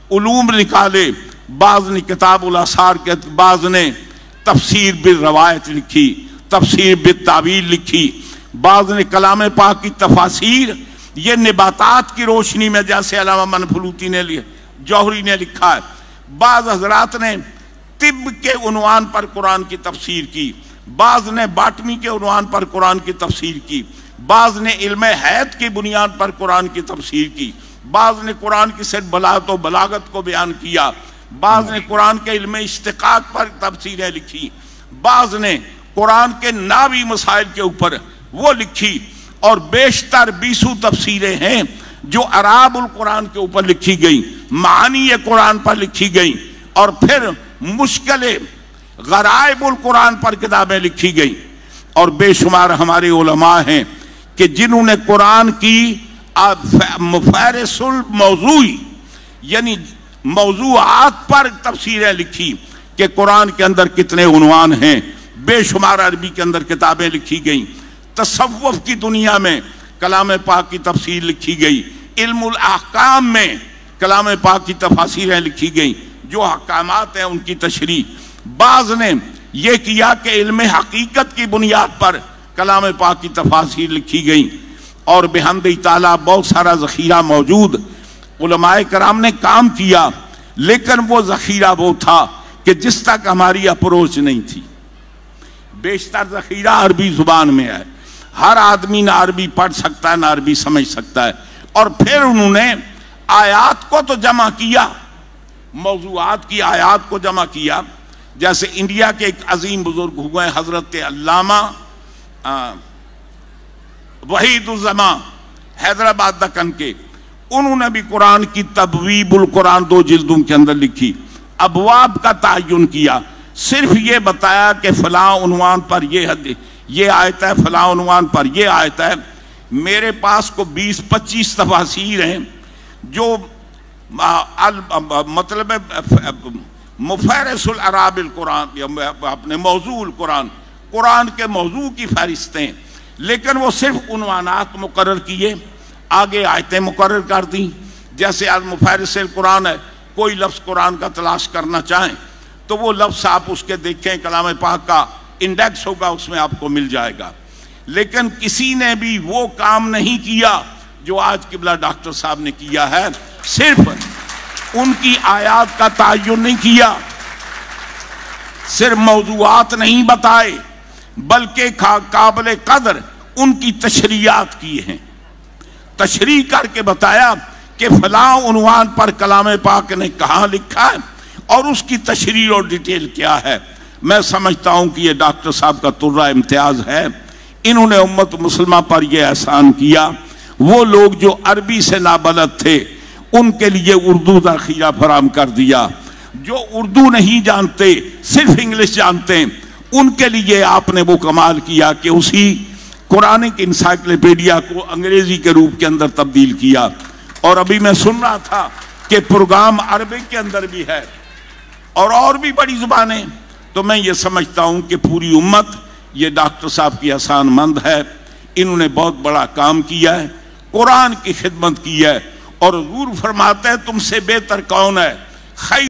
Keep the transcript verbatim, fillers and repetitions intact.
علوم نکالے، بعض نے کتاب الاثار کے، بعض نے تفسیر بالروایت لکھی، تفسیر بالتاویل لکھی، بعض نے کلام پاک کی تفاسیر یہ نباتات کی روشنی میں جیسے علامہ منفلوطی نے لیا، جوہری نے لکھا ہے، بعض حضرات نے طب کے عنوان پر قرآن کی تفسیر کی، بعض نے باٹنی کے عنوان پر قرآن کی تفسیر کی، بعض نے علم حیات کی بنیاد پر قرآن کی تفسیر کی، بعض نے قرآن کی صرف بلاغت و بلاغت کو بیان کیا، بعض نے قرآن کے علم اشتقاق پر تفسیریں لکھی، بعض نے قرآن کے ناوی مسائل کے اوپر وہ لکھی، اور بیشتر بیسو تفسیریں ہیں جو اعراب القرآن کے اوپر لکھی گئیں، معانی قرآن پر لکھی گئیں، اور پھر مشکل غرائب القرآن پر کتابیں لکھی گئیں، اور بے شمار ہمارے علماء ہیں کہ جنہوں نے قرآن کی مفارس الموضوعی یعنی موضوعات پر تفسیریں لکھی کہ قرآن کے اندر کتنے عنوان ہیں، بے شمار عربی کے اندر کتابیں لکھی گئیں، تصوف کی دنیا میں کلام پاک کی تفسیر لکھی گئی، علم الاحکام میں کلام پاک کی تفاسیریں لکھی گئیں، جو احکامات ہیں ان کی تشریح، بعض نے یہ کیا کہ علم حقیقت کی بنیاد پر کلام پاک کی تفاسیر لکھی گئیں، اور بحمد تعالیٰ بہت سارا ذخیرہ موجود، علماء کرام نے کام کیا، لیکن وہ ذخیرہ وہ تھا کہ جس تک ہماری اپروچ نہیں تھی۔ بیشتر ذخیرہ عربی زبان میں ہے، ہر آدمی نہ عربی پڑھ سکتا ہے نہ عربی سمجھ سکتا ہے، اور پھر انہوں نے آیات کو تو جمع کیا، موضوعات کی آیات کو جمع کیا، جیسے انڈیا کے ایک عظیم بزرگ ہوئے حضرت علامہ وحید الزمان حیدرآباد دکن کے، انہوں نے بھی قرآن کی تبویب القرآن دو جلدوں کے اندر لکھی، ابواب کا تعین کیا، صرف یہ بتایا کہ فلاں عنوان پر یہ حدیث یہ آیت ہے، فلاں عنوان پر یہ آیت ہے۔ میرے پاس کو بیس پچیس تفاسیر ہیں جو مطلب مفارس الاعراب القرآن، اپنے موضوع القرآن، قرآن کے موضوع کی فہرستیں، لیکن وہ صرف عنوانات مقرر کیے، آگے آیتیں مقرر کر دیں، جیسے المفارس القرآن ہے، کوئی لفظ قرآن کا تلاش کرنا چاہیں تو وہ لفظ آپ اس کے دیکھیں، کلام پاک کا انڈیکس ہوگا، اس میں آپ کو مل جائے گا، لیکن کسی نے بھی وہ کام نہیں کیا جو آج قبلہ ڈاکٹر صاحب نے کیا ہے، صرف ان کی آیات کا تعین نہیں کیا، صرف موضوعات نہیں بتائے، بلکہ قابل قدر ان کی تشریحات کی ہیں، تشریح کر کے بتایا کہ فلاں عنوان پر کلام پاک نے کہاں لکھا ہے اور اس کی تشریح اور ڈیٹیل کیا ہے۔ میں سمجھتا ہوں کہ یہ ڈاکٹر صاحب کا ترہ امتیاز ہے، انہوں نے امت مسلمہ پر یہ احسان کیا، وہ لوگ جو عربی سے نابلد تھے ان کے لیے اردو ذخیرہ فراہم کر دیا، جو اردو نہیں جانتے صرف انگلش جانتے ہیں ان کے لیے آپ نے وہ کمال کیا کہ اسی قرآن کی انسائکلوپیڈیا کو انگریزی کے روپ کے اندر تبدیل کیا، اور ابھی میں سن رہا تھا کہ پروگرام عربک کے اندر بھی ہے اور اور بھی بڑی زبانیں، تو میں یہ سمجھتا ہوں کہ پوری امت یہ ڈاکٹر صاحب کی احسان مند ہے، انہوں نے بہت بڑا کام کیا ہے، قرآن کی خدمت کی ہے، اور حضور فرماتے ہیں تم سے بہتر کون ہے؟ خیر